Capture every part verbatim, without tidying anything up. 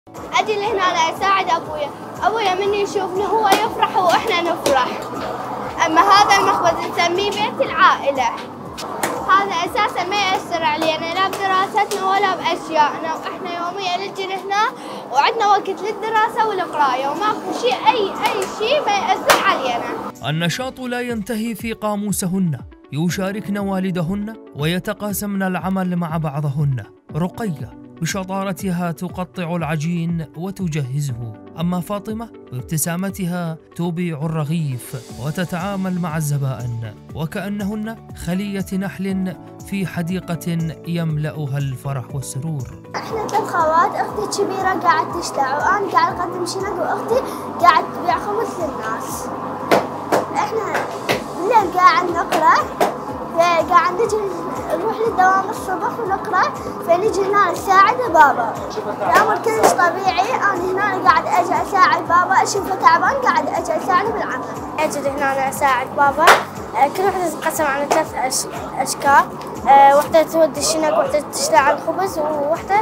أجي لهنا أنا أساعد أبويا، أبويا من يشوفني هو يفرح وإحنا نفرح. أما هذا المخبز نسميه بيت العائلة. هذا أساسا ما يأثر علينا لا بدراستنا ولا بأشيائنا، وإحنا يوميا نجي لهنا وعندنا وقت للدراسة والقراية وماكو شيء أي أي شيء ما يأثر علينا. النشاط لا ينتهي في قاموسهن، يشاركن والدهن ويتقاسمن العمل مع بعضهن. رقية بشطارتها تقطع العجين وتجهزه، أما فاطمة بابتسامتها تبيع الرغيف وتتعامل مع الزبائن وكأنهن خلية نحل في حديقة يملأها الفرح والسرور. احنا ثلاث خوات، اختي الكبيرة قاعد تشتغل وأنا قاعد أقدم شنق واختي قاعد تبيع خبز للناس. احنا بالليل قاعد نقرأ، قاعد نجي نروح للدوام الصبح ونقرأ، فنجي هنا نساعد بابا. الأمر كلش طبيعي، أنا هنا قاعد أجي أساعد بابا، أشوفه تعبان قاعد أجي أساعده بالعمل. أجي هنا أنا أساعد بابا، كل وحدة تتقسم على ثلاث أش... أشكال، وحدة تودي الشنق، وحدة تشتغل على الخبز، ووحدة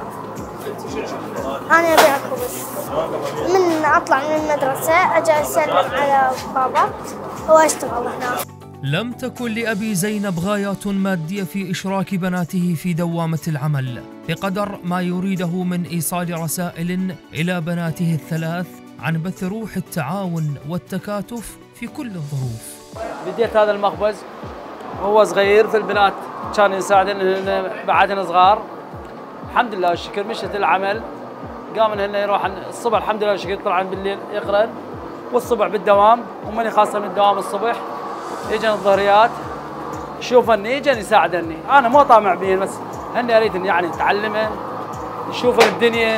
أنا أبيع الخبز. من أطلع من المدرسة أجي أسلم على بابا وأشتغل هنا. لم تكن لأبي زينب غايات مادية في إشراك بناته في دوامة العمل بقدر ما يريده من إيصال رسائل إلى بناته الثلاث عن بث روح التعاون والتكاتف في كل الظروف. بديت هذا المخبز وهو صغير، في البنات كانوا يساعدن بعدنا صغار. الحمد لله والشكر مشت العمل، قام هن يروح الصبح الحمد لله والشكر، طلعن بالليل يقرن والصبح بالدوام، ومن خاصة من الدوام الصبح يجن الظهريات يشوفني يجن يساعدني. انا مو طامع بين، بس هن اريد يعني يتعلمن يشوفن الدنيا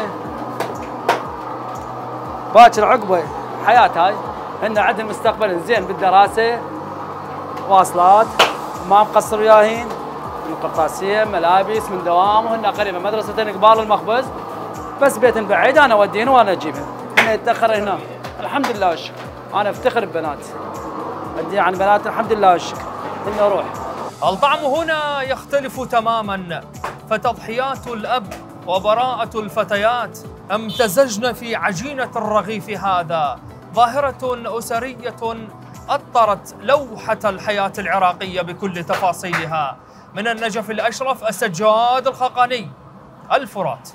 باكر عقبه حياه. هاي هن عندهم مستقبل زين بالدراسه، واصلات ما مقصر وياهين، من قرطاسيه ملابس من دوام، وهن قريبه مدرستين قبال المخبز، بس بيت بعيد انا اوديهن وانا اجيبهن. هن يتاخر هنا الحمد لله والشكر، انا افتخر ببناتي أدي عن بنات الحمد لله والشكر إني أروح. الطعم هنا يختلف تماماً، فتضحيات الأب وبراءة الفتيات امتزجن في عجينة الرغيف هذا، ظاهرة أسرية أطرت لوحة الحياة العراقية بكل تفاصيلها. من النجف الأشرف، السجاد الخقاني، الفرات.